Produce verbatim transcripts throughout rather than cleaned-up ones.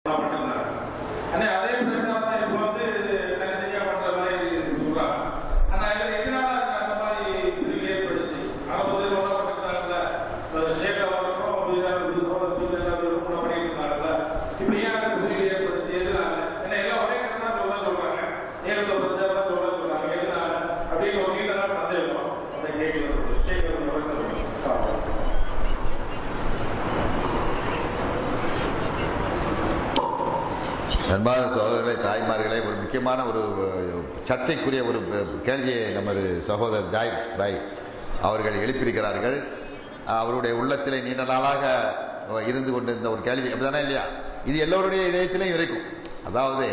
அன்பான சகோதரர்களே, தாய்மார்களே, ஒரு முக்கியமான ஒரு சர்ச்சைக்குரிய ஒரு கேள்வியை நமது சகோதரர் ஜாய் பாய் அவர்கள் எழுப்பியிருக்கிறார்கள். அவருடைய உள்ளத்திலே நீண்ட நாளாக இருந்து கொண்டிருந்த ஒரு கேள்வி, அப்படிதானே இல்லையா? இது எல்லோருடைய இதயத்திலையும் இருக்கும். அதாவது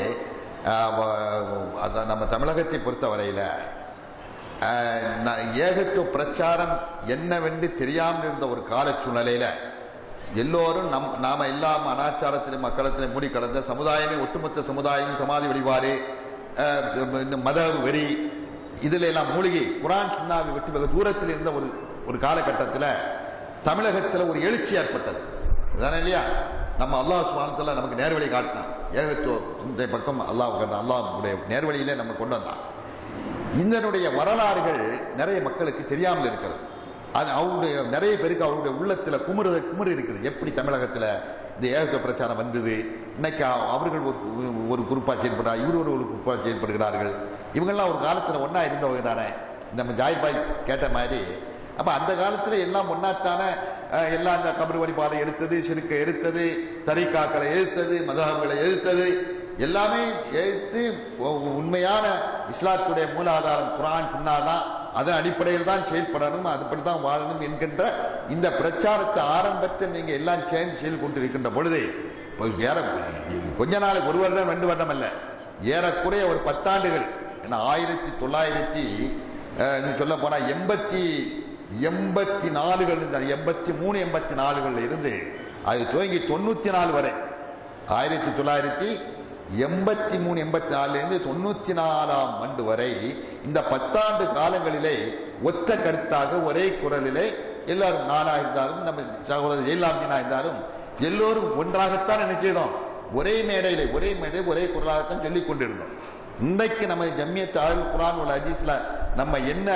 நம்ம தமிழகத்தை பொறுத்தவரையில் ஏகத்துவ பிரச்சாரம் என்னவென்று தெரியாமல் இருந்த ஒரு கால சூழ்நிலையில எல்லோரும் நம் நாம இல்லாம அனாச்சாரத்திலும் மக்களத்திலும் மூடி கடந்த சமுதாயமே, ஒட்டுமொத்த சமுதாயம் சமாதி வழிபாடு, மத வெறி, இதுல எல்லாம் மூழ்கி குரான் சுன்னாவை விட்டு வெகு தூரத்தில் இருந்த ஒரு ஒரு காலகட்டத்தில் தமிழகத்தில் ஒரு எழுச்சி ஏற்பட்டது. தானே இல்லையா? நம்ம அல்லாஹ் சுப்ஹானஹு வ தஆலா நமக்கு நேர்வழி காட்டினான். ஏகத்துவ இந்த பக்கம் அல்லாஹ் அல்லாஹ்வுடைய நேர்வழியிலே நம்ம கொண்டு வந்தான். இதனுடைய வரலாறுகள் நிறைய மக்களுக்கு தெரியாமல் இருக்கிறது. அது அவருடைய நிறைய பேருக்கு அவருடைய உள்ளத்துல குமுறு குமுறு இருக்குது. எப்படி தமிழகத்துல இந்த ஏகத்துவ பிரச்சாரம் வந்தது, இன்னைக்கு அவர்கள் ஒரு ஒரு குரூப்பா செயல்படுறாங்க, இவர் ஒரு ஒரு குரூப்பா செயல்படுகிறார்கள். இவங்கெல்லாம் ஒரு காலத்துல ஒன்னா இருந்தவங்க தானே. நம்ம ஜாய்பாய் கேட்ட மாதிரி, அப்ப அந்த காலத்துல எல்லாம் ஒன்னாத்தான எல்லாம் அந்த கபர் வழிபாடை எடுத்தது, சிறுக்க எடுத்தது, தரிகாக்களை எதிர்த்தது, மதஹப்களை எதிர்த்தது, எல்லாமே எதிர்த்து உண்மையான இஸ்லாத்துடைய மூலாதாரம் குர்ஆன் சுன்னாதான், அதன் அடிப்படையில் தான் செயல்படணும், அதுபடிதான் வாழணும் என்கின்ற இந்த பிரச்சாரத்தை ஆரம்பத்தில் நீங்க எல்லாம் சேர்ந்து செயல் கொண்டிருக்கின்ற பொழுது கொஞ்ச நாள் ஒரு வருடம் ரெண்டு வருடம் அல்ல, ஏறக்குறைய ஒரு பத்தாண்டுகள், ஆயிரத்தி தொள்ளாயிரத்தி சொல்ல போனா எண்பத்தி எண்பத்தி நாலுகள் எண்பத்தி மூணு எண்பத்தி நாலுகள்ல இருந்து அது துவங்கி தொண்ணூத்தி நாலு வரை, ஆயிரத்தி தொள்ளாயிரத்தி எண்பத்தி மூணு எண்பத்தி நாலுல இருந்து தொண்ணூத்தி நாலாம் ஆண்டு வரை இந்த பத்தாண்டு காலங்களிலே ஒத்த கருத்தாக ஒரே குரலிலே எல்லாரும், நானா இருந்தாலும் நம்ம சகோதரர் ஜெயலலிதா இருந்தாலும் எல்லோரும் ஒன்றாகத்தான் நினைச்சோம். ஒரே மேடையிலே ஒரே மேடை ஒரே குரலாகத்தான் சொல்லிக் கொண்டிருந்தோம். இன்றைக்கு நம்ம ஜம்மியத் அஹ்லுல் குர்ஆன் வல் ஹதீஸ்ல நம்ம என்ன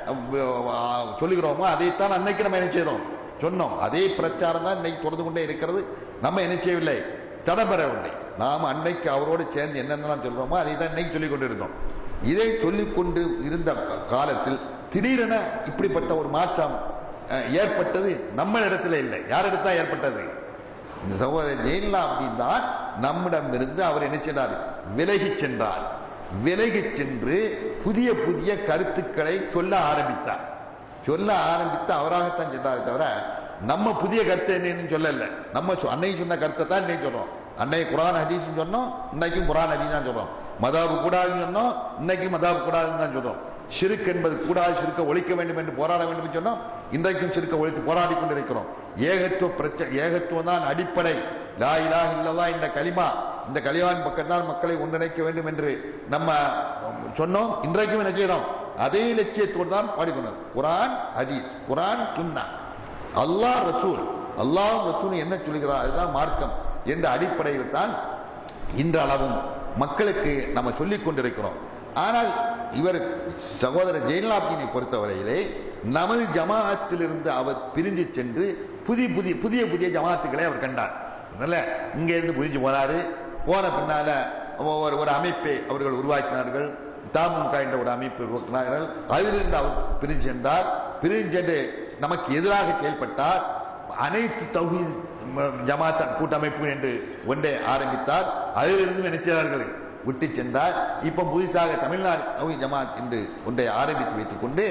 சொல்லுகிறோமோ அதைத்தான் அன்னைக்கு நம்ம என்ன செய்தோம் சொன்னோம். அதே பிரச்சாரம் தான் இன்னைக்கு தொடர்ந்து கொண்டே இருக்கிறது. நம்ம என்ன செய்யவில்லை, தடபெறவில்லை. நாம் அன்னைக்கு அவரோடு சேர்ந்து என்னென்னலாம் சொல்றோமோ அதை தான் இன்னைக்கு சொல்லிக் கொண்டிருந்தோம். இதை சொல்லிக் கொண்டு இருந்த காலத்தில் திடீரென இப்படிப்பட்ட ஒரு மாற்றம் ஏற்பட்டது நம்ம இடத்துல இல்லை. யாரிடத்தான் ஏற்பட்டது? இந்த சகோதரர் ஜெயலலிதா தான் நம்மிடம் இருந்து அவர் என்ன செய்தார், விலகி சென்றார். விலகி சென்று புதிய புதிய கருத்துக்களை சொல்ல ஆரம்பித்தார். சொல்ல ஆரம்பித்து அவராகத்தான் சென்றார் தவிர நம்ம புதிய கருத்தை என்னன்னு சொல்லல. நம்ம அன்னைக்கு சொன்ன கருத்தை தான் இன்னைக்கு சொல்றோம். அன்னைக்கு குர்ஆன் ஹதீஸ் சொன்னோம், இன்னைக்கும் குர்ஆன் ஹதீஸ் தான் சொல்றோம். மதாபு கூடாதுன்னு சொன்னோம், இன்னைக்கும் மதாபு கூடாதுன்னு தான் சொல்றோம். ஷிர்க் என்பது கூடாது, ஷிர்க்கை ஒழிக்க வேண்டும் என்று போராட வேண்டும் என்று சொன்னோம், இன்றைக்கும் ஷிர்க்கை ஒழித்து போராடி கொண்டிருக்கிறோம். ஏகத்துவ பிரச்சனை, ஏகத்துவம் தான் அடிப்படை. லா இலாஹ இல்லல்லாஹ் இந்த கலிமா, இந்த கலிமாவின் பக்கத்தான் மக்களை ஒன்றிணைக்க வேண்டும் என்று நம்ம சொன்னோம். இன்றைக்கும் என்ன செய்யறோம், அதே லட்சியத்தோடு தான் பாடிக்கொண்டோம். குர்ஆன் ஹதீஸ், குர்ஆன் சுன்னா, அல்லாஹ் ரசூல், அல்லாஹ் ரசூல் என்ன சொல்கிறார் அதுதான் மார்க்கம் என்ற அடிப்படையில் தான் இன்றளவும் மக்களுக்கு நம்ம சொல்லிக் கொண்டிருக்கிறோம். ஆனால் இவர் சகோதரர் ஜெயலலிதாவினை பொறுத்தவரையிலே நமது ஜமாஅத்திலிருந்து அவர் பிரிஞ்சு சென்று புதிய புதிய புதிய புதிய ஜமாத்துக்களை அவர் கண்டார். இங்க இருந்து பிரிஞ்சு போனாரு. போன பின்னால ஒரு ஒரு அமைப்பை அவர்கள் உருவாக்கினார்கள். தாமுக என்ற ஒரு அமைப்பை உருவாக்கினார்கள். அதிலிருந்து அவர் பிரிஞ்சு சென்றார். பிரிஞ்சு சென்று நமக்கு எதிராக செயல்பட்டார். அனைத்து தௌஹீத் ஜமாத் கூட்டமைப்பு என்று ஒன்றை ஆரம்பித்தார். அதிலிருந்து நினைச்சார்கள் விட்டு சென்றார். இப்ப புதுசாக தமிழ்நாடு தௌஹீத் ஜமாத் என்று ஒன்றை ஆரம்பித்து வைத்துக் கொண்டு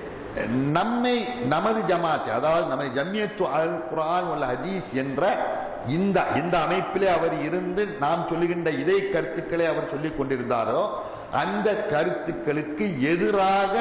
நம்மை நமது ஜமாத், அதாவது நம்ம ஜம்மியத் அஹ்லுல் குர்ஆன் வல் ஹதீஸ் என்ற இந்த இந்த அமைப்பிலே அவர் இருந்து நாம் சொல்லுகின்ற இதே கருத்துக்களை அவர் சொல்லிக் கொண்டிருந்தாரோ அந்த கருத்துக்களுக்கு எதிராக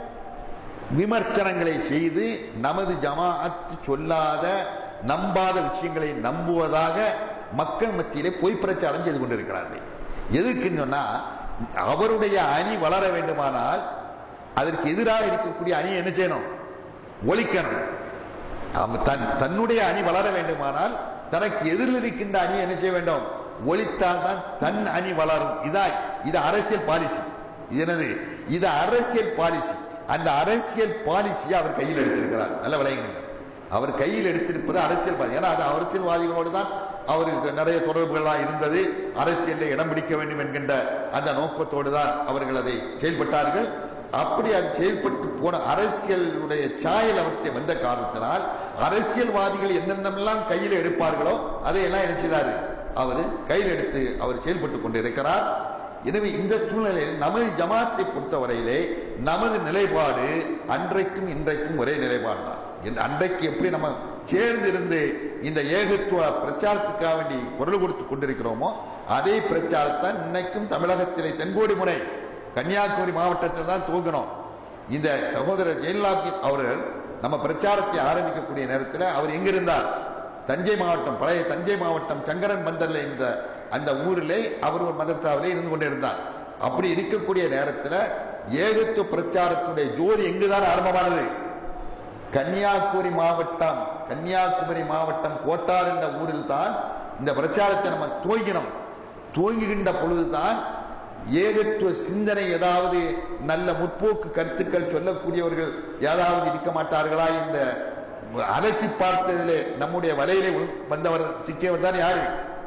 விமர்சனங்களை செய்து நமது ஜமாஅத் சொல்லாத நம்பாத விஷயங்களை நம்புவதாக மக்கள் மத்தியிலே பொய் பிரச்சாரம் செய்து கொண்டிருக்கிறார்கள். எதுக்குன்னு சொன்னா, அவருடைய அணி வளர வேண்டுமானால் அதற்கு எதிராக இருக்கக்கூடிய அணி என்ன செய்யணும், ஒழிக்கணும். தன் தன்னுடைய அணி வளர வேண்டுமானால் தனக்கு எதிரில் இருக்கின்ற அணி என்ன செய்ய வேண்டும், ஒழித்தால் தான் தன் அணி வளரும். இதான் இது அரசியல் பாலிசி. இது என்னது? இது அரசியல் பாலிசி. அந்த அரசியல் பாலிசியை அவர் கையில் எடுத்திருக்கிறார். நல்ல விளையுங்க, அவர் கையில் எடுத்திருப்பது அரசியல் பாலிசி. ஏன்னா அது அரசியல்வாதிகளோடு தான் அவருக்கு நிறைய தொடர்புகளாக இருந்தது. அரசியலில் இடம் பிடிக்க வேண்டும் என்கின்ற அந்த நோக்கத்தோடு தான் அவர்கள் அதை செயல்பட்டார்கள். அப்படி அது செயல்பட்டு போன அரசியலுடைய சாயல் அவர்கிட்ட வந்த காரணத்தினால் அரசியல்வாதிகள் என்னென்னலாம் கையில் எடுப்பார்களோ அதையெல்லாம் என்ன செய்தாரு? அவர் கையில் எடுத்து அவர் செயல்பட்டு கொண்டிருக்கிறார். எனவே இந்த சூழ்நிலையில் நமது ஜமாத்தை பொறுத்தவரையிலே நமது நிலைப்பாடு அன்றைக்கும் இன்றைக்கும் ஒரே நிலைப்பாடு தான். அன்றைக்கு எப்படி நம்ம சேர்ந்திருந்து இந்த ஏகத்துவ பிரச்சாரத்துக்காக வேண்டி குரல் கொடுத்து கொண்டிருக்கிறோமோ அதே பிரச்சாரத்தான் இன்னைக்கும் தமிழகத்திலே தென்கோடி முனை கன்னியாகுமரி மாவட்டத்தில் தான் துவங்கணும். இந்த சகோதரர் ஜெயலலிதா அவர்கள் நம்ம பிரச்சாரத்தை ஆரம்பிக்கக்கூடிய நேரத்தில் அவர் எங்கிருந்தார்? தஞ்சை மாவட்டம், பழைய தஞ்சை மாவட்டம் சங்கரன் பந்தர்ல இந்த அந்த ஊரிலே அவர் ஒரு மதரசாவிலே இருந்து கொண்டிருந்தார். அப்படி இருக்கக்கூடிய நேரத்தில் ஏகத்துவ பிரச்சாரத்துடைய ஜோதி எங்குதான் ஆரம்பமானது? கன்னியாகுமரி மாவட்டம் கன்னியாகுமரி மாவட்டம் கோட்டார் என்ற ஊரில் தான் இந்த பிரச்சாரத்தை நம்ம துவங்கினோம். துவங்குகின்ற பொழுதுதான் ஏகத்துவ சிந்தனை, ஏதாவது நல்ல முற்போக்கு கருத்துக்கள் சொல்லக்கூடியவர்கள் ஏதாவது இருக்க மாட்டார்களா? இந்த அலசி பார்த்ததிலே நம்முடைய வலையிலே வந்தவர் சிக்கியவர் தான் யாரு?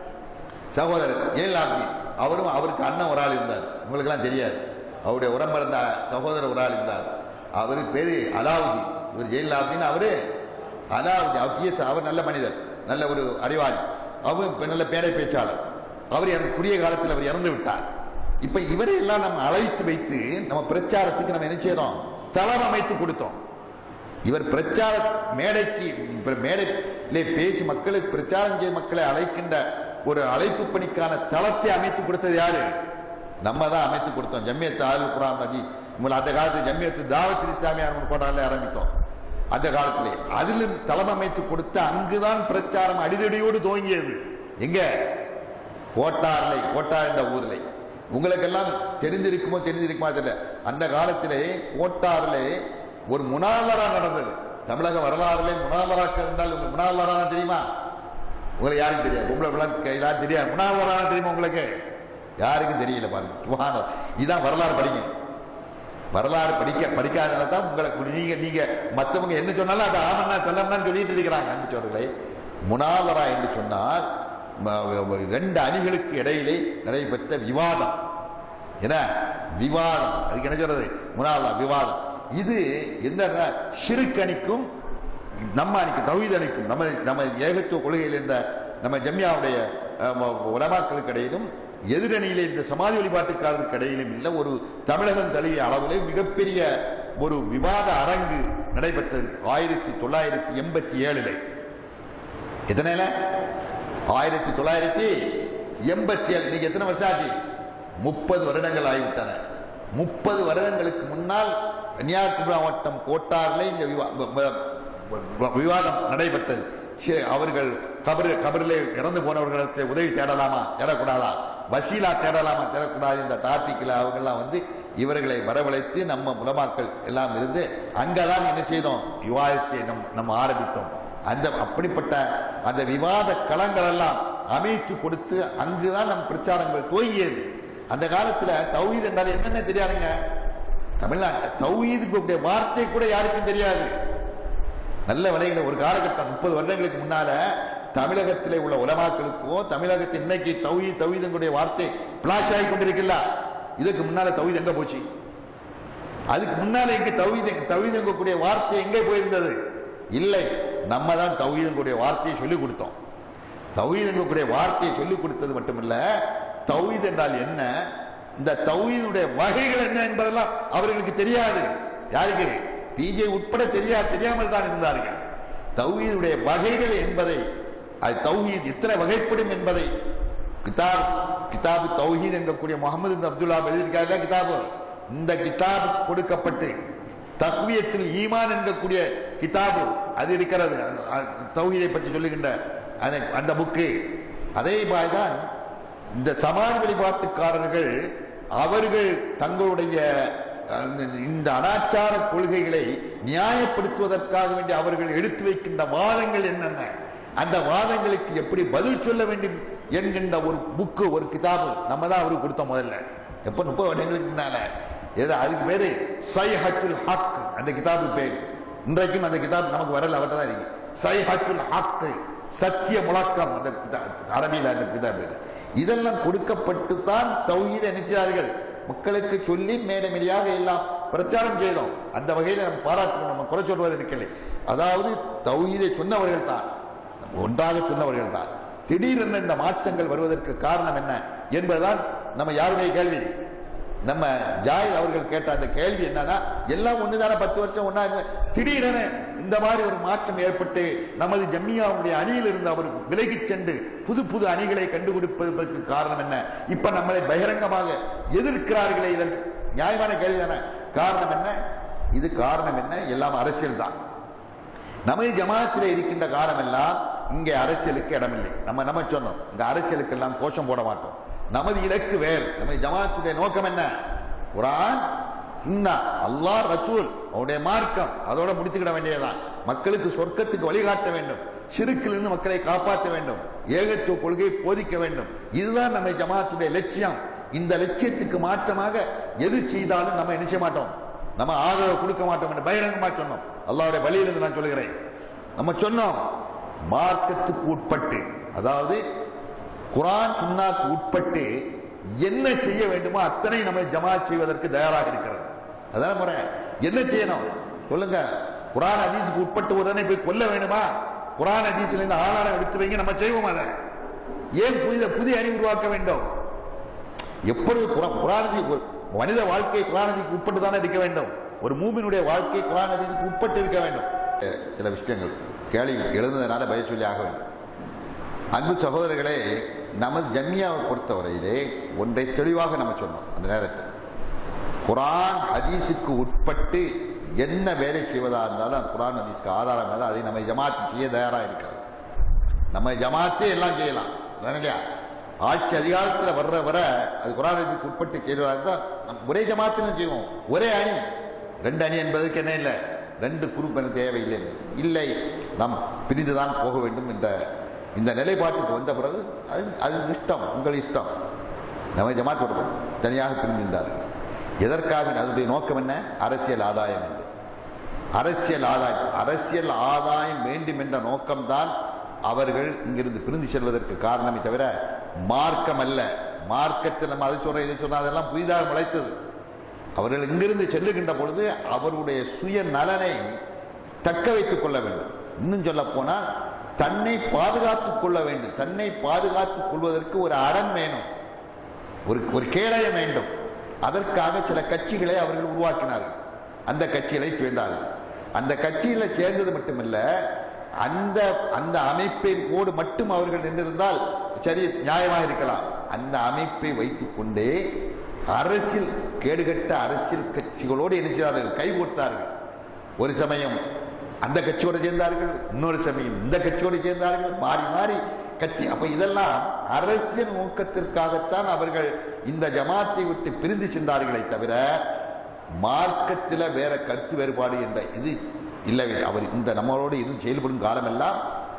சகோதரர் ஜெயலலிதா. அவரும் அவருக்கு அண்ணன் ஒரு ஆள் இருந்தார், உங்களுக்கு எல்லாம் தெரியாது. அவருடைய உடம்பிருந்த சகோதரர் ஒரு ஆள் இருந்தார், அவரு பேரு அலாவுதீன். இவர் ஜெயலலிதா, அவரு அலாவுதீன். அவர் நல்ல மனிதர், நல்ல ஒரு அறிவாளி, அவர் நல்ல பேரை பேச்சாளர். அவர் எனக்கு குடிய காலத்தில் அவர் இறந்து விட்டார். இப்ப இவரையெல்லாம் நம்ம அழைத்து வைத்து நம்ம பிரச்சாரத்துக்கு நம்ம என்ன செய்யறோம்? தளம் அமைத்து கொடுத்தோம். இவர் பிரச்சார மேடைக்கு மேடையிலே பேசி மக்களுக்கு பிரச்சாரம் செய்ய மக்களை அழைக்கின்ற ஒரு அழைப்பு பணிக்கான தளத்தை அமைத்து கொடுத்தது யாரு? நம்ம தான் அமைத்து கொடுத்தோம். ஜம்மியத்து ஆல் குர்ஆன் மஜீத், அந்த காலத்தில் ஜம்மியத்து தாவத் இஸ்லாமியார் கோட்டாரில் ஆரம்பித்தோம். அந்த காலத்திலே அதில் தளம் அமைத்து கொடுத்த அங்குதான் பிரச்சாரம் அடிதடியோடு துவங்கியது. எங்க? கோட்டார்லை, கோட்டார் என்ற ஊரில். உங்களுக்கெல்லாம் தெரிந்திருக்குமோ தெரிஞ்சிருக்குமா தெரியல, அந்த காலத்திலே கோட்டாரிலே ஒரு முனாவரா நடந்தது. தமிழக வரலாறுலே முனாவராக்கள் என்றால் முனாவரா தெரியுமா? உங்களுக்கு யாருக்கும் தெரியாது. உங்களுக்கு யாரும் தெரியாது. முனாவரா தெரியுமா உங்களுக்கு? யாருக்கும் தெரியல. பாருங்க, சுபான இதான் வரலாறு. படிங்க, வரலாறு படிக்க படிக்காதனால தான் உங்களுக்கு நீங்க நீங்க மற்றவங்க என்ன சொன்னாலும் அது ஆமன்னா செல்லம்னா சொல்லிட்டு இருக்கிறாங்க. அன்புச்சோர்களே, முனாவரா என்று சொன்னால் ரெண்டு அணிகளுக்கு இடையிலே நடைபெற்ற விவாதம். என்ன விவாதம்? அதுக்கு என்ன சொல்றது? முனாவரா, விவாதம். இது எந்த ஷிர்க் அணிக்கும் நம்ம அணிக்கும் தௌஹீத் அணிக்கும் நம்ம நம்ம ஏகத்துவ கொள்கையில் இருந்த நம்ம ஜம்மியாவுடைய உலமாக்களுக்கு இடையிலும் எதிரணியிலே இந்த சமாதி வழிபாட்டுக்காரருக்கு இடையிலும் இல்லை, ஒரு தமிழகம் தழுவிய அளவிலே மிகப்பெரிய ஒரு விவாத அரங்கு நடைபெற்றது ஆயிரத்தி தொள்ளாயிரத்தி எண்பத்தி ஏழுல. எத்தனைல? ஆயிரத்தி தொள்ளாயிரத்தி எண்பத்தி ஏழு. நீங்க எத்தனை வருஷம் ஆச்சு? முப்பது வருடங்கள் ஆகிவிட்டன. முப்பது வருடங்களுக்கு முன்னால் கன்னியாகுமரி மாவட்டம் கோட்டாரிலே இந்த விவாதம் நடைபெற்றது. அவர்கள் கபரு கபரிலே இறந்து போனவர்களுக்கு உதவி தேடலாமா தேடக்கூடாதா, வசீலா தேடலாமா தேடக்கூடாது, இந்த டாபிக்ல அவங்கெல்லாம் வந்து இவர்களை வரவழைத்து நம்ம உலமாக்கள் எல்லாம் இருந்து அங்கதான் என்ன செய்தோம்? விவாதத்தை நம் நம்ம ஆரம்பித்தோம். அந்த அப்படிப்பட்ட அந்த விவாத களங்கள் எல்லாம் அமைத்து கொடுத்து அங்குதான் நம் பிரச்சாரங்கள் துவங்கியது. அந்த காலத்துல தௌஹீத் என்றால் என்னன்னு தெரியாதுங்க. தமிழ்நாட்டில் தௌஹீதுடைய வார்த்தை கூட யாருக்கும் தெரியாது. நல்ல விலைகளை ஒரு காலகட்டம் முப்பது வருடங்களுக்கு முன்னால தமிழகத்திலே உள்ள உலமாக்களுக்கோ தமிழகத்தில் இன்னைக்கு தௌஹீத் தௌஹீதுடைய வார்த்தை பிளாஷ் ஆகி கொண்டிருக்கல. இதுக்கு முன்னால தௌஹீத் எங்க போச்சு? அதுக்கு முன்னால எங்க தௌஹீத் தௌஹீதுடைய வார்த்தை எங்கே போயிருந்தது? இல்லை, நம்ம தான் தௌஹீதுடைய வார்த்தையை சொல்லிக் கொடுத்தோம். தௌஹீதுடைய வார்த்தையை சொல்லிக் கொடுத்தது மட்டுமில்ல, தௌஹீத் என்றால் என்ன, இந்த தௌஹீதுடைய வகைகள் என்ன என்பதெல்லாம் அவர்களுக்கு தெரியாது. யாருக்கு? பிஜே உட்பட தெரியாது, தெரியாமல் தான் இருந்தார்கள். தௌஹீதுடைய வகைகள் என்பதை, அது தௌஹீத் எத்தனை வகைப்படும் என்பதை கிதாப் கிதாபு தௌஹீத் என்கக்கூடிய முகமது பின் அப்துல்லா எழுதியிருக்காங்க. கிதாபு இந்த கிதாப் கொடுக்கப்பட்டு தக்வியத்துல் ஈமான் என்கக்கூடிய கிதாபு அது இருக்கிறது, தௌஹீதை பற்றி சொல்லுகின்ற அந்த புக்கு. அதே மாதிரிதான் இந்த சமாதி வழிபாட்டுக்காரர்கள் அவர்கள் தங்களுடைய இந்த அனாச்சார கொள்கைகளை நியாயப்படுத்துவதற்காக வேண்டி அவர்கள் எடுத்து வைக்கின்ற வாதங்கள் என்னென்ன, அந்த வாதங்களுக்கு எப்படி பதில் சொல்ல வேண்டும் என்கின்ற ஒரு புக்கு, ஒரு கிதாபு நம்ம தான் அவருக்கு கொடுத்தோம் முதல்ல. எப்ப முப்பது வருடங்களுக்கு முன்னால. ஏதோ அதுக்கு பேரு சைஹத்துல் ஹக், அந்த கிதாபு பேரு. இன்றைக்கும் அந்த கிதாப் நமக்கு வரல, அவர்கிட்ட தான் இருக்கு. சைஹத்துல் ஹக், சத்திய முழக்கம், அந்த அரபியில் அந்த கிதாபு. இதெல்லாம் கொடுக்கப்பட்டு தான் தௌஹீதை நினைச்சார்கள் மக்களுக்கு சொல்லி மேடமேடியாக எல்லாம் பிரச்சாரம் செய்தோம். அந்த வகையில் நம்ம பாராட்டணும், நம்ம குறை சொல்வது இருக்கலை. அதாவது தௌஹீதை சொன்னவர்கள் தான், ஒன்றாக சொன்னவர்கள் தான். திடீரென இந்த மாற்றங்கள் வருவதற்கு காரணம் என்ன என்பதுதான் நம்ம யாருடைய கேள்வி. நம்ம ஜாய் அவர்கள் கேட்ட அந்த கேள்வி என்னன்னா, எல்லாம் ஒண்ணுதானே, பத்து வருஷம் ஒன்னா, திடீரென இந்த மாதிரி ஒரு மாற்றம் ஏற்பட்டு நமது ஜம்மியாவுடைய அணியில் இருந்து அவர் விலகி சென்று புது புது அணிகளை கண்டுபிடிப்பதற்கு காரணம் என்ன? இப்ப நம்மளை பகிரங்கமாக எதிர்க்கிறார்களே, இதற்கு நியாயமான கேள்வி தானே. காரணம் என்ன? இது காரணம் என்ன? எல்லாம் அரசியல் தான். நமது ஜமாத்தில் இருக்கின்ற காரணம் எல்லாம் இங்கே அரசியலுக்கு இடமில்லை. நம்ம நம்ம சொன்னோம், இந்த அரசியலுக்கு எல்லாம் கோஷம் போட மாட்டோம். நமது இலக்கு வேறு. நமது ஜமாத்துடைய நோக்கம் என்ன? குர்ஆன், சுன்னா, அல்லாஹ், ரசூல், அவருடைய மார்க்கம், அதோட முடித்துக்கிட வேண்டியதுதான். மக்களுக்கு சொர்க்கத்துக்கு வழிகாட்ட வேண்டும், ஷிர்க்கிலிருந்து மக்களை காப்பாற்ற வேண்டும், ஏகத்துவ கொள்கையை போதிக்க வேண்டும். இதுதான் நம்ம ஜமாத்துடைய லட்சியம். இந்த லட்சியத்துக்கு மாற்றமாக எது செய்தாலும் நம்ம என்ன செய்ய மாட்டோம், நம்ம ஆதரவு கொடுக்க மாட்டோம் என்று பகிரங்கமாக சொன்னோம். அல்லாஹ்வுடைய வழியிலிருந்து நான் சொல்கிறேன். நம்ம சொன்னோம், மார்க்கத்துக்கு உட்பட்டு, அதாவது குர்ஆன் சுன்னாக்கு உட்பட்டு என்ன செய்ய வேண்டுமோ அத்தனை நம்ம ஜமாத் செய்வதற்கு தயாராக இருக்கிறது. அதான் முறை. என்ன செய்யணும் சொல்லுங்க? குர்ஆன் ஹதீஸுக்கு உட்பட்டு உடனே போய் கொல்ல வேண்டுமா? குர்ஆன் ஹதீஸ்ல இருந்து ஆதாரம் எடுத்து வைங்க, நம்ம செய்வோம். அதை ஏன் புதிய புதிய அணி உருவாக்க வேண்டும்? எப்பொழுது குர்ஆனுக்கு மனித வாழ்க்கை குர்ஆனுக்கு உட்பட்டு தானே இருக்க வேண்டும். ஒரு மூமினுடைய வாழ்க்கை குர்ஆனுக்கு உட்பட்டு இருக்க வேண்டும். சில விஷயங்கள் கேள்வி எழுந்ததுனால பய சொல்லி ஆக வேண்டும். அன்பு சகோதரர்களே, நமது ஜம்மியாவை பொறுத்தவரையிலே ஒன்றை தெளிவாக நம்ம சொன்னோம். அந்த நேரத்தில் குர்ஆன் ஹதீஸுக்கு உட்பட்டு என்ன வேலை செய்வதா இருந்தாலும் குர்ஆன் ஹதீஸ்க்கு ஆதாரம் தான், அதை நம்ம ஜமாத்து செய்ய தயாராக இருக்கிறது. நம்ம ஜமாத்தே எல்லாம் செய்யலாம் இல்லையா? ஆட்சி அதிகாரத்தில் வர்ற வர அது குர்ஆன் ஹதீஸுக்கு உட்பட்டு செய்வதாக இருந்தால் ஒரே ஜமாத்திலும் செய்வோம். ஒரே அணி, ரெண்டு அணி என்பதற்கு என்ன இல்லை, ரெண்டு குரூப் எனக்கு தேவையில்லை. இல்லை, நாம் பிரிந்துதான் போக வேண்டும் என்ற இந்த நிலைப்பாட்டுக்கு வந்த பிறகு அது அது இஷ்டம், உங்கள் இஷ்டம். நம்ம ஜமாத்தோடு தனியாக பிரிந்திருந்தார்கள். எதற்காக? அதனுடைய நோக்கம் என்ன? அரசியல் ஆதாயம் என்று. அரசியல் ஆதாயம் அரசியல் ஆதாயம் வேண்டும் என்ற நோக்கம்தான் அவர்கள் இங்கிருந்து பிரிந்து செல்வதற்கு காரணமே தவிர மார்க்கம் அல்ல. மார்க்கத்தில் நம்ம அதை சொல்ற இதை சொன்ன அதெல்லாம் புதிதாக முளைத்தது. அவர்கள் இங்கிருந்து செல்லுகின்ற பொழுது அவருடைய சுய நலனை தக்க வைத்துக் கொள்ள வேண்டும். இன்னும் சொல்ல போனால் தன்னை பாதுகாத்துக் கொள்ள வேண்டும். தன்னை பாதுகாத்துக் கொள்வதற்கு ஒரு அரண் வேணும், ஒரு ஒரு கேடயம் வேண்டும். அதற்காக சில கட்சிகளை அவர்கள் உருவாக்கினார்கள். அந்த கட்சிகளை சேர்ந்தார்கள். அந்த கட்சியில சேர்ந்தது மட்டுமல்ல, அந்த அந்த அமைப்போடு மட்டும் அவர்கள் நின்றிருந்தால் சரி, நியாயமாக இருக்கலாம். அந்த அமைப்பை வைத்துக் கொண்டே அரசியல் கேடுகட்ட அரசியல் கட்சிகளோடு இணைச்சார்கள், கை கொடுத்தார்கள். ஒரு சமயம் அந்த கட்சியோடு சேர்ந்தார்கள், இன்னொரு சமயம் இந்த கட்சியோடு சேர்ந்தார்கள், மாறி மாறி கட்சி. அப்ப இதெல்லாம் அரசியல் நோக்கத்திற்காகத்தான் அவர்கள் இந்த ஜமாத்தை விட்டு பிரிந்து சென்றார்களே தவிர மார்க்கத்தில் வேற கருத்து வேறுபாடு என்ற இது இல்லவே. அவர் இந்த நம்மளோடு இது செயல்படும் காலமெல்லாம்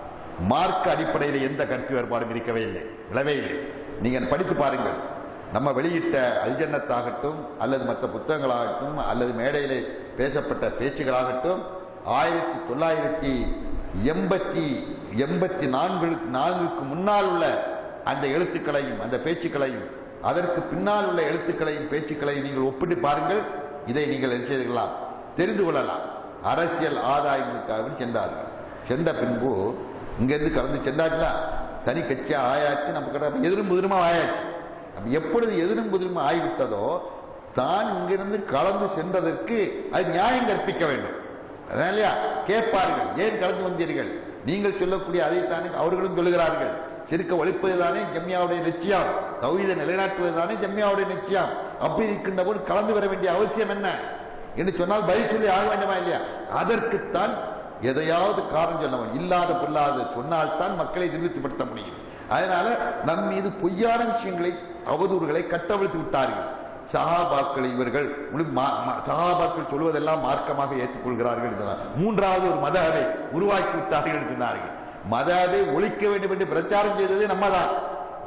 மார்க்க அடிப்படையில் எந்த கருத்து வேறுபாடும் இருக்கவே இல்லை, விழவே இல்லை. நீங்கள் படித்து பாருங்கள். நம்ம வெளியிட்ட அல்ஜன்னத்தாகட்டும் அல்லது மற்ற புத்தகங்களாகட்டும் அல்லது மேடையிலே பேசப்பட்ட பேச்சுகளாகட்டும் ஆயிரத்தி தொள்ளாயிரத்தி எண்பத்தி எண்பத்தி நான்கு நான்குக்கு முன்னால் உள்ள அந்த எழுத்துக்களையும் அந்த பேச்சுக்களையும் அதற்கு பின்னால் உள்ள எழுத்துக்களையும் பேச்சுக்களையும் நீங்கள் ஒப்பிட்டு பாருங்கள். இதை நீங்கள் என்ன செய்துக்கலாம், தெரிந்து கொள்ளலாம். அரசியல் ஆதாயங்களுக்காக சென்றார்கள். சென்ற பின்பு இங்கிருந்து கலந்து சென்றாச்சுன்னா தனி கட்சியா ஆயாச்சு, நமக்கு எதிரும் புதிருமா ஆயாச்சு. எப்பொழுது எதிரும் புதிருமா ஆகிவிட்டதோ தான் இங்கிருந்து கலந்து சென்றதற்கு அது நியாயம் கற்பிக்க வேண்டும். அதான் இல்லையா? கேட்பார்கள், ஏன் கலந்து வந்தீர்கள்? நீங்கள் சொல்லக்கூடிய அதைத்தானே அவர்களும் சொல்லுகிறார்கள். சிறுக்க ஒழிப்பதுதானே ஜம்மியாவுடைய நிச்சயம், தௌஹீதை நிலைநாட்டுவதுதானே ஜம்மியாவுடைய நிச்சயம். அப்படி இருக்கின்ற போது கலந்து வர வேண்டிய அவசியம் என்ன என்று சொன்னால் பதில் சொல்லி ஆக வேண்டுமா இல்லையா? அதற்குத்தான் எதையாவது காரணம் சொல்ல வேண்டும். இல்லாத பொல்லாத சொன்னால்தான் மக்களை திருப்திப்படுத்த முடியும். அதனால நம் மீது பொய்யான விஷயங்களை அவதூறுகளை கட்டவிழ்த்து விட்டார்கள். சஹாபாக்கள் இவர்கள் சஹாபாக்கள் சொல்வதெல்லாம் மார்க்கமாக ஏற்றுக்கொள்கிறார்கள் என்றார். மூன்றாவது ஒரு மதவை உருவாக்கி விட்டார்கள் என்று சொன்னார்கள். மதவை ஒழிக்க வேண்டும் என்று பிரச்சாரம் செய்ததே நம்ம தான்.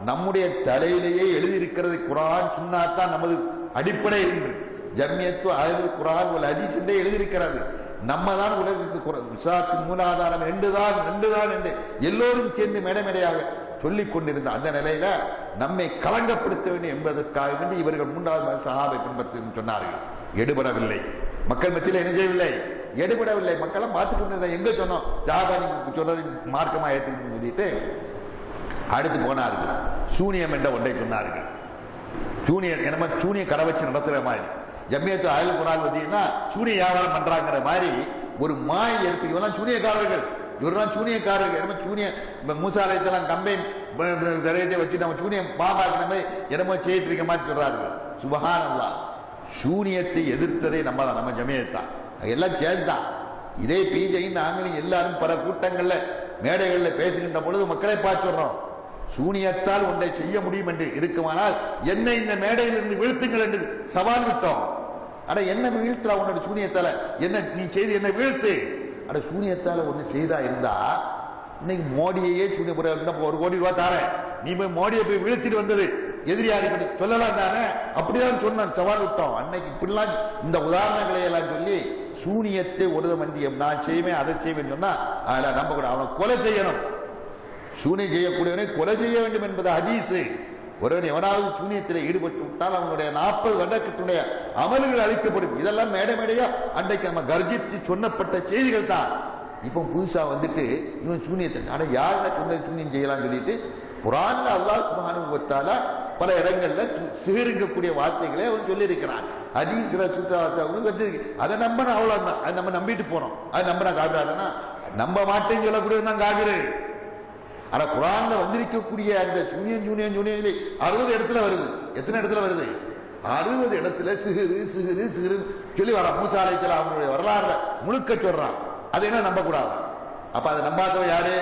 நம்முடைய தலையிலேயே எழுதியிருக்கிறது. குர்ஆன் சுன்னா தான் நமது அடிப்படை என்று ஜம்மியத்து அஹ்லுல் குர்ஆன் வல் ஹதீஸ் என்றே எழுதியிருக்கிறது. நம்ம தான் உலகுக்கு இஸ்லாத்தின் மூலாதாரம் ரெண்டுதான் ரெண்டுதான் என்று எல்லோரும் சேர்ந்து மேடைமேடையாக சொல்லிக் கொண்டிருந்த அந்த நிலையில நம்மை கலங்கப்படுத்த வேண்டும் என்பதற்காக வேண்டி இவர்கள் மூன்றாவது சஹாபை பின்பற்றி சொன்னார்கள். எடுபடவில்லை, மக்கள் மத்தியில் என்ன செய்யவில்லை, எடுபடவில்லை. மக்களும் பார்த்துக் கொண்டு எங்க சொன்னோம், சஹாபா நீங்க சொன்னது மார்க்கமா ஏற்றுக்கணும்னு சொல்லிட்டு அடுத்து போனார்கள். சூனியம் என்ற ஒன்றை சொன்னார்கள். சூனியர் என்னமா சூனிய கடை வச்சு நடத்துற மாதிரி ஜம்மியத்து அஹ்லுல் குர்ஆன் பார்த்தீங்கன்னா சூனிய வியாபாரம் பண்றாங்கிற மாதிரி ஒரு மாயை ஏற்பு. இவெல்லாம் சூனியக்காரர்கள், இவரெல்லாம் சூனியக்காரர்கள். என்னமோ சூனிய மூசாலயத்தெல்லாம் கம்பெயின் நிறைய வச்சு நம்ம சூனியம் பாம்பாக்கின மாதிரி என்னமோ செய்யிட்டு இருக்க மாதிரி சொல்றார்கள். சுப்ஹானல்லாஹ். சூனியத்தை எதிர்த்ததே நம்ம தான், நம்ம ஜமியத்தான், எல்லாம் சேர்ந்தான். இதே பிஜையும் நாங்களும் எல்லாரும் பல கூட்டங்கள்ல மேடைகள்ல பேசுகின்ற பொழுது மக்களை பார்த்து சொல்றோம், சூனியத்தால் ஒன்றை செய்ய முடியும் என்று இருக்குமானால் என்னை இந்த மேடையில் இருந்து வீழ்த்துங்கள் என்று சவால் விட்டோம். அட என்ன வீழ்த்துறா உன்னோட சூனியத்தால, என்ன நீ செய்து என்ன வீழ்த்து. அட சூனியத்தால ஒண்ணு செய்தா இருந்தா இன்னைக்கு மோடியையே சூனிய ஒரு கோடி ரூபாய் தாரேன், நீ போய் மோடியை போய் வீழ்த்திட்டு வந்தது எதிரியாரி சொல்லலாம் தானே, அப்படிதான் சொன்னான், சவால் விட்டோம். அன்னைக்கு இப்படிலாம் இந்த உதாரணங்களை எல்லாம் சொல்லி சூனியத்தை ஒரு மண்டியம் நான் செய்வேன் அதை செய்வேன் சொன்னா அதில் நம்ப கூட அவனை கொலை செய்யணும். சூனியம் செய்யக்கூடியவனை கொலை செய்ய வேண்டும் என்பது ஹதீஸ். ஒருவன் எவனாவது சூனியத்தில் ஈடுபட்டு விட்டால் அவனுடைய நாற்பது வருடத்துடைய அமல்கள் அளிக்கப்படும். இதெல்லாம் மேடை மேடையா அன்றைக்கு நம்ம கர்ஜித்து சொன்னப்பட்ட செய்திகள் தான். இப்போ புதுசா வந்துட்டு இவன் சூனியத்தை ஆனா யாருன்னா சொன்ன சூனியம் செய்யலாம்னு சொல்லிட்டு குர்ஆன்ல அல்லாஹ் சுப்ஹானஹு வ தஆலா பல இடங்கள்ல சிகரிக்கக்கூடிய வார்த்தைகளை அவன் சொல்லி இருக்கிறான். ஹதீஸ்ல வந்து அதை நம்ப அவ்வளவுதான், அதை நம்ம நம்பிட்டு போறோம். அது நம்ப நான் காட்டுறாருன்னா நம்ப மாட்டேன்னு சொல்லக்கூடியது தான் காட்டுறது. ஆனா குர்ஆன்ல வந்திருக்கக்கூடிய அந்த சூனியம் சூனியம் சூனியம் அறுபது இடத்துல வருது. எத்தனை இடத்துல வருது? அறுபது இடத்துல சிகிரு சிகிரு சிகிரு சொல்லி வரான். மூசா அலைஹிஸ்ஸலாம் அவனுடைய வரலாறுல முழுக்க சொல்றான். அதை என்ன நம்ப கூடாது. அப்ப அதை நம்பாதவன் யாரு?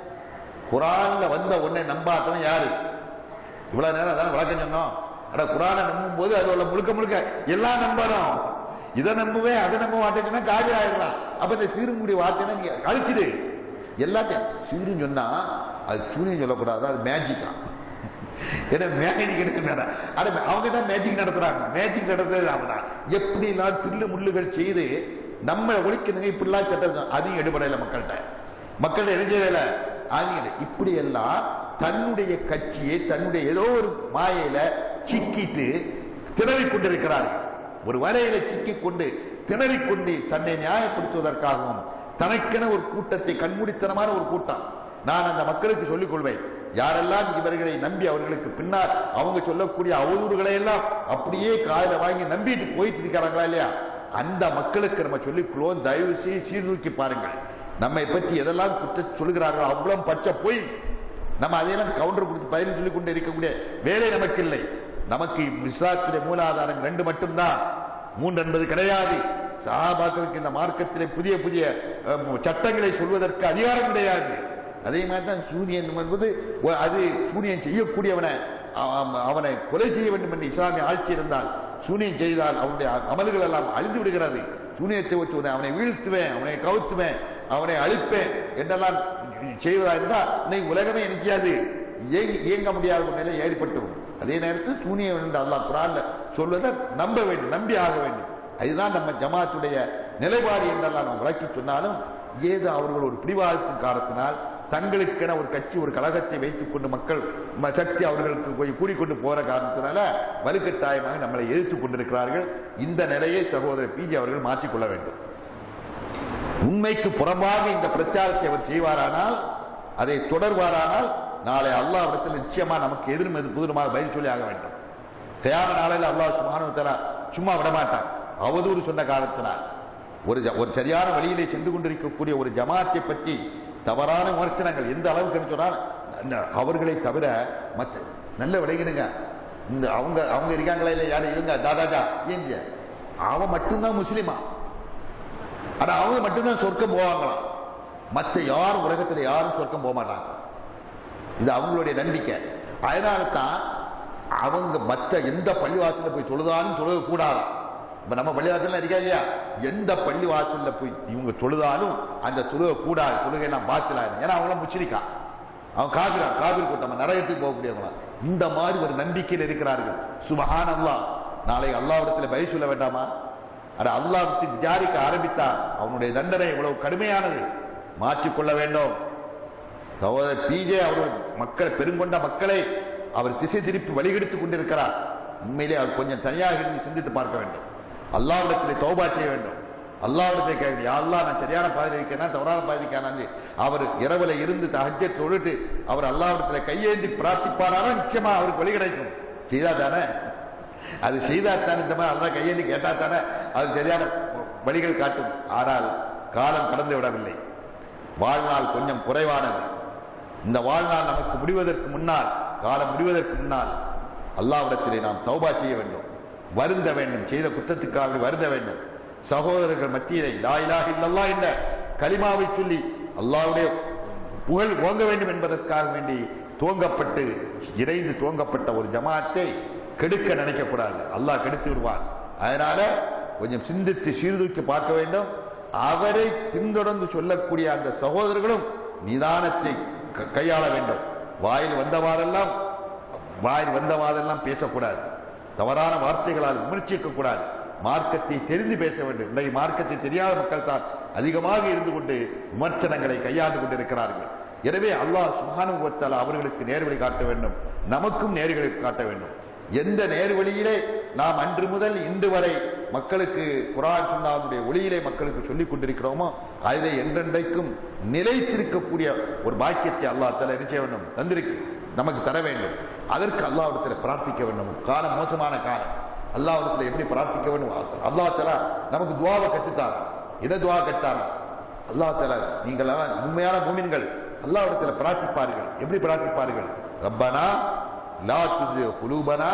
குர்ஆன்ல வந்த உடனே நம்பாதவன் யாரு? இவ்வளவு நேரம் அதான் விளக்கம் சொன்னோம். அட குர்ஆனை நம்பும் போது அது உள்ள முழுக்க முழுக்க எல்லாம் நம்பணும். இதை நம்புவேன் அதை நம்ப மாட்டேன்னா காவிரி ஆயிடலாம். அப்ப இந்த சீருங்குடி வார்த்தை நீங்க கழிச்சிடு எல்லாத்தையும். சீருன்னு சொன்னா அது சூனியம் சொல்லக்கூடாது, அது மேஜிக்கா. ஏன்னா மேஜிக் எடுக்க அவங்க தான் மேஜிக் நடத்துறாங்க. மேஜிக் நடத்துறது அவதான். எப்படிலாம் தில்லு முள்ளுகள் செய்து நம்ம ஒழிக்கணுங்க இப்படிலாம் சட்டம் அதையும் எடுபடையில மக்கள்கிட்ட மக்கள்கிட்ட எழுதியதில்ல. அது இப்படி எல்லாம் தன்னுடைய கட்சியை தன்னுடைய ஏதோ ஒரு மாயையில சிக்கிட்டு திணறிக் கொண்டிருக்கிறார்கள். ஒரு வரையில சிக்கிக் கொண்டு திணறிக் கொண்டு தன்னை நியாயப்படுத்துவதற்காகவும் தனக்கென ஒரு கூட்டத்தை கண்மூடித்தனமான ஒரு கூட்டம். நான் அந்த மக்களுக்கு சொல்லிக் கொள்வேன், யாரெல்லாம் இவர்களை நம்பி அவர்களுக்கு பின்னால் அவங்க சொல்லக்கூடிய அவதூறுகளை எல்லாம் அப்படியே காயில வாங்கி நம்பிட்டு போயிட்டு இருக்கிறாங்களா இல்லையா, அந்த மக்களுக்கு நம்ம சொல்லிக்கொள்வோம், தயவு செய்து சீர்தூக்கி பாருங்கள். நம்மை பற்றி எதெல்லாம் குற்ற சொல்கிறார்களோ அவ்வளவு பச்சை போய் நம்ம அதையெல்லாம் கவுண்டர் கொடுத்து பதில் சொல்லிக் கொண்டு இருக்கக்கூடிய வேலை நமக்கு இல்லை. நமக்கு இஸ்லாத்துடைய மூலாதாரம் ரெண்டு மட்டும்தான், மூன்று என்பது கிடையாது. சஹாபாக்களுக்கு இந்த மார்க்கத்திலே புதிய புதிய சட்டங்களை சொல்வதற்கு அதிகாரம் கிடையாது. அதே மாதிரி தான் சூனியன் என்பது அது சூனியன் செய்யக்கூடியவனை அவனை கொலை செய்ய வேண்டும் என்று இஸ்லாமிய ஆட்சி இருந்தால் சூனியம் செய்தால் அவனுடைய அமல்கள் எல்லாம் அழிந்து விடுகிறது. சூனியத்தை வச்சு அவனை வீழ்த்துவேன், அவனை கவுத்துவேன், அவனை அழிப்பேன் என்றெல்லாம் செய்வதா இருந்தால் இன்னைக்கு உலகமே நினைக்காது, இயங்க முடியாத ஒரு நிலை ஏற்பட்டு. அதே நேரத்தில் சூனியம் என்று அல்லாஹ் குர்ஆன்ல சொல்வதை நம்ப வேண்டும், நம்பி ஆக வேண்டும். அதுதான் நம்ம ஜமாத்துடைய நிலைப்பாடு என்றெல்லாம் நாம் விளக்கி சொன்னாலும் ஏதோ அவர்கள் ஒரு பிடிவாதத்தின் காரணத்தினால் தங்களுக்கென ஒரு கட்சி ஒரு கழகத்தை வைத்துக் கொண்டு மக்கள் சக்தி அவர்களுக்கு போய் கூடிக்கொண்டு போற காரணத்தினால வலுக்கட்டாயமாக நம்மளை எதிர்த்துக் கொண்டிருக்கிறார்கள். இந்த நிலையை சகோதரர் பிஜே அவர்கள் மாற்றிக்கொள்ள வேண்டும். உண்மைக்கு புறம்பாக இந்த பிரச்சாரத்தை அவர் செய்வாரானால், அதை தொடர்வாரானால் நாளை அல்லாஹ் இடத்தில் நிச்சயமா நமக்கு எதிரும் புதிரமாக பதில் சொல்லி ஆக வேண்டும். கியாமத் நாளையில் அல்லாஹ் சுப்ஹானஹு வ தஆலா சும்மா விடமாட்டான். அவதூறு சொன்ன காரணத்தினால் ஒரு ஒரு சரியான வழியிலே சென்று கொண்டிருக்கக்கூடிய ஒரு ஜமாத்தை பற்றி தவறான விமர்சனங்கள் எந்த அளவுக்கு சொன்னால் அவர்களை தவிர மற்ற நல்ல விளையிடுங்க. இந்த அவங்க அவங்க இருக்காங்களா இல்லை யாரும் இருங்க தாதாஜா ஏங்க அவன் மட்டும்தான் முஸ்லிமா, ஆனா அவங்க மட்டும்தான் சொர்க்கம் போவாங்களாம். மற்ற யாரும் உலகத்தில் யாரும் சொர்க்கம் போக மாட்டாங்க. இது அவங்களுடைய நம்பிக்கை. அதனால தான் அவங்க மற்ற எந்த பள்ளிவாசல போய் தொழுதாலும் தொழுக கூடாது. இப்ப நம்ம பள்ளிவாசல் இருக்கா இல்லையா, எந்த பள்ளிவாசல்ல போய் இவங்க தொழுதாலும் அந்த தொழுக கூடாது, தொழுகை நான் பாத்திலா. ஏன்னா அவங்களாம் முஸ்லிக்கா, அவன் காபிரா, காபிர் கூட்டம், நரகத்துக்கு போகக்கூடியவங்களா. இந்த மாதிரி ஒரு நம்பிக்கையில் இருக்கிறார்கள். சுபஹான் அல்லாஹ். நாளை அல்லாஹ்விடத்தில் பய சொல்ல வேண்டாமா? அட அல்லாஹ் விசாரிக்க ஆரம்பித்தா அவனுடைய தண்டனை இவ்வளவு கடுமையானது, மாற்றிக்கொள்ள வேண்டும். சகோதரர் பிஜே அவர்கள் மக்கள் பெருங்கொண்ட மக்களை அவர் திசை திருப்பி வழிகெடுத்துக் கொண்டிருக்கிறார். உண்மையிலே அவர் கொஞ்சம் தனியாக இருந்து சிந்தித்து பார்க்க வேண்டும். அல்லாஹ்விடத்திலே தௌபா செய்ய வேண்டும். அல்லாஹ்விடத்தை கேட்க, யா அல்லாஹ் நான் சரியான பாதையில் இருக்கிறேன், தவறான பாதையில் இருக்கிறேன். அவர் இரவுல இருந்து தஹஜ்ஜத் தொழுட்டு அவர் அல்லாஹ்விடத்தில் கையேந்தி பிரார்த்திப்பாராலும் நிச்சயமா அவருக்கு வழி கிடைக்கும். செய்தா தானே, அது செய்தா தானே, இந்த மாதிரி அல்லாஹ் கையேந்தி கேட்டா தானே அவர் சரியான வழிகள் காட்டும். ஆனால் காலம் கடந்து விடவில்லை. வாழ்நாள் கொஞ்சம் குறைவானது. இந்த வாழ்நாள் நமக்கு முடிவதற்கு முன்னால், காலம் முடிவதற்கு முன்னால் அல்லாஹ்விடத்திலே நாம் தௌபா செய்ய வேண்டும், வருந்த வேண்டும், செய்த குற்றத்துக்காக வருந்த வேண்டும். சகோதரர்கள் மத்தியிலே லா இலாஹ இல்லல்லாஹ் என்ற கலிமாவை சொல்லி அல்லாஹ்வுடைய புகழ் ஓங்க வேண்டும் என்பதற்காக வேண்டி துவங்கப்பட்டு இறைந்து துவங்கப்பட்ட ஒரு ஜமாத்தை கெடுக்க நினைக்க கூடாது. அல்லாஹ் கெடுத்து விடுவான். அதனால கொஞ்சம் சிந்தித்து சீர்தூக்கி பார்க்க வேண்டும். அவரை பின்தொடர்ந்து சொல்லக்கூடிய அந்த சகோதரர்களும் நிதானத்தை கையாள வேண்டும். வாயில் வந்தவாறெல்லாம் வாயில் வந்தவாறெல்லாம் பேசக்கூடாது. தவறான வார்த்தைகளால் விமர்சிக்க கூடாது. மார்க்கத்தை தெரிந்து பேச வேண்டும். இன்றைய மார்க்கத்தை தெரியாத மக்கள் தான் அதிகமாக இருந்து கொண்டு விமர்சனங்களை கையாண்டு கொண்டிருக்கிறார்கள். எனவே அல்லாஹ் சுப்ஹானஹு வ தஆலா அவர்களுக்கு நேர்வழி காட்ட வேண்டும், நமக்கும் நேர்வழி காட்ட வேண்டும். எந்த நேர்வழியிலே நாம் அன்று முதல் இன்று வரை மக்களுக்கு குர்ஆன் சுன்னாவுடைய ஒளியிலே மக்களுக்கு சொல்லிக் கொண்டிருக்கிறோமோ அதிலே என்றென்றைக்கும் நிலைத்திருக்கக்கூடிய ஒரு பாக்கியத்தை அல்லாஹ் தஆலா என்ன செய்ய வேண்டும், தந்திருக்கு நமக்கு தர வேண்டும். அதற்கு அல்லாஹ்விடத்தில் பிரார்த்திக்க வேண்டும். காலம் மோசமான காலம். அல்லாஹ்விடத்தில் எப்படி பிரார்த்திக்க வேண்டும்? அல்லாஹ் தஆலா நமக்கு துஆவை கற்றுத்தார். என்ன துஆ கற்றார் அல்லாஹ் தஆலா? நீங்கள் உண்மையான முஃமின்கள் அல்லாஹ்விடத்தில் பிரார்த்திப்பார்கள். எப்படி பிரார்த்திப்பார்கள்? ரப்பனா லா துஸிக் குலூபனா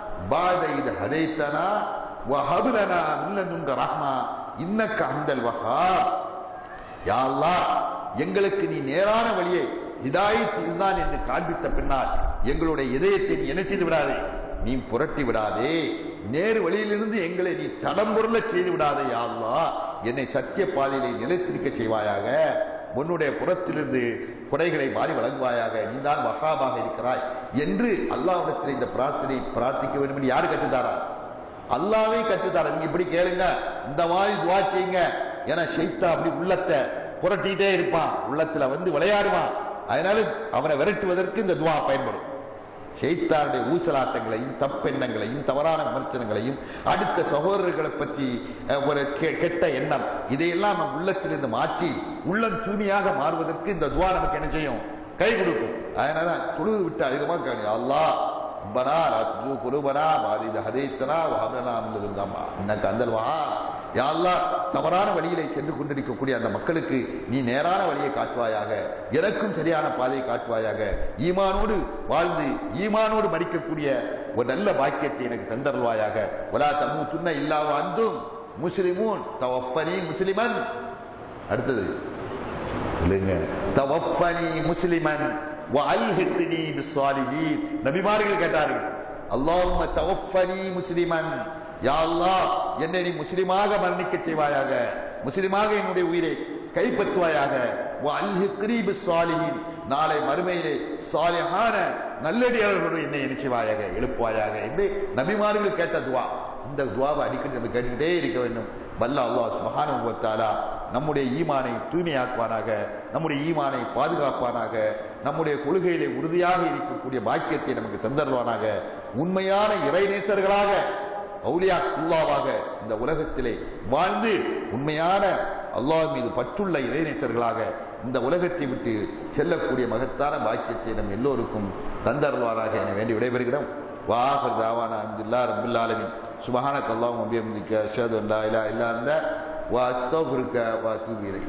பஅத இத் ஹதைதனா வ ஹப் லனா மின் லதுன்க ரஹ்மா இன்னக அன்தல் வஹ்ஹாப். யா அல்லாஹ், எங்களுக்கு நீ நேரான வழியை ஹிதாயத் இதுதான் என்று காண்பித்த பின்னால் எங்களுடைய இதயத்தை நீ என்ன செய்து விடாதே, நீ புரட்டி விடாதே. நேரு வழியிலிருந்து எங்களை நீ தடம்பொருள செய்து விடாதே. யா அல்லாஹ், என்னை சத்திய பாதையிலே நிலைத்திருக்க செய்வாயாக. உன்னுடைய புறத்திலிருந்து கொடைகளை மாறி வழங்குவாயாக. நீதான் வஹாபாக இருக்கிறாய் என்று அல்லாஹ்விடத்தில் இந்த பிரார்த்தனை பிரார்த்திக்க வேண்டும் என்று யாரு கற்றுத்தாரா? அல்லாஹ்வே கற்றுத்தாரா. நீங்க இப்படி கேளுங்க, இந்த மாதிரி துஆ செய்யுங்க. ஏன்னா ஷைத்தான் அப்படி உள்ளத்தை புரட்டிட்டே இருப்பான், உள்ளத்துல வந்து விளையாடுவான். அதனால அவனை விரட்டுவதற்கு இந்த துஆ பயன்படும். ஷைத்தானுடைய ஊசலாட்டங்களையும் தப்பெண்ணங்களையும் தவறான விமர்சனங்களையும் அடுத்த சகோதரர்களை பற்றி ஒரு கெட்ட எண்ணம் இதையெல்லாம் நம் உள்ளத்திலிருந்து மாற்றி உள்ளம் தூய்மையாக மாறுவதற்கு இந்த துஆ நமக்கு என்ன செய்யும், கை கொடுக்கும். அதனால தொழுது விட்டு அதிகமாக கேளுங்க. அல்லாஹ் ரப்பனா லா துஸிக் குலூபனா பஅத இத் ஹதைதனா வ ஹப் லனா மின் லதுன்க ரஹ்மா இன்னக அன்தல் வஹ்ஹாப். யா அல்லாஹ், தவறான வழியிலே சென்று கொண்டிருக்கக்கூடிய அந்த மக்களுக்கு நீ நேரான வழியை காட்டுவாயாக. எனக்கும் சரியான பாதையை காட்டுவாயாக. ஈமானோடு வாழ்ந்து ஈமானோடு மரிக்கக்கூடிய ஒரு நல்ல பாக்கியத்தை எனக்கு தந்தருள்வாயாக. வலா தமூதுன்ன இல்லா வ அன்தும் முஸ்லிமூன் தவஃபனி முஸ்லிமன். அடுத்தது சொல்லுங்க, தவஃபனி முஸ்லிமன் வ அல்ஹிக்னி பிஸ்ஸாலிஹீன். நபிமார்கள் கேட்டார்கள், அல்லாஹும்ம தவஃபனி முஸ்லிமன், யா அல்லாஹ், என்னை நீ முஸ்லிமாக மரணிக்க செய்வாயாக, முஸ்லிமாக என்னுடைய உயிரை கைப்பற்றுவாயாக. வ அல்ஹிக்னி பிஸ்ஸாலிஹீன், நாளை மறுமையிலே சாலிஹான நல்லடியார்களோடு என்னை நினைச்சுவாயாக, எழுப்புவாயாக என்று நபிமார்கள் கேட்ட துவா. இந்த துவாவை அடிக்கடி நம்ம கேட்டுக்கிட்டே இருக்க வேண்டும். வல்ல அல்லாஹ் சுப்ஹானஹு வ தஆலா நம்முடைய ஈமானை தூய்மையாக்குவானாக, நம்முடைய ஈமானை பாதுகாப்பானாக, நம்முடைய கொள்கையிலே உறுதியாக இருக்கக்கூடிய பாக்கியத்தை நமக்கு தந்தருவானாக. உண்மையான இறைநேசர்களாக அவுலியாக்குல்லாவாக இந்த உலகத்திலே வாழ்ந்து உண்மையான அல்லாஹ் மீது பற்றுள்ள இறைநேசர்களாக இந்த உலகத்தை விட்டு செல்லக்கூடிய மகத்தான பாக்கியத்தை நம் எல்லோருக்கும் தந்தருவானாக என வேண்டி விடைபெறுகிறோம். வாஹிர் தாவானா அல்ஹம்துலில்லாஹி ரப்பில் ஆலமீன். சுப்ஹானக அல்லாஹும்ம வ பிஹம்திக அஷ்ஹது அன் லா இலாஹா இல்லா அன்த வ அஸ்தக்ஃபிருக வ அத்தூபு இலைக்.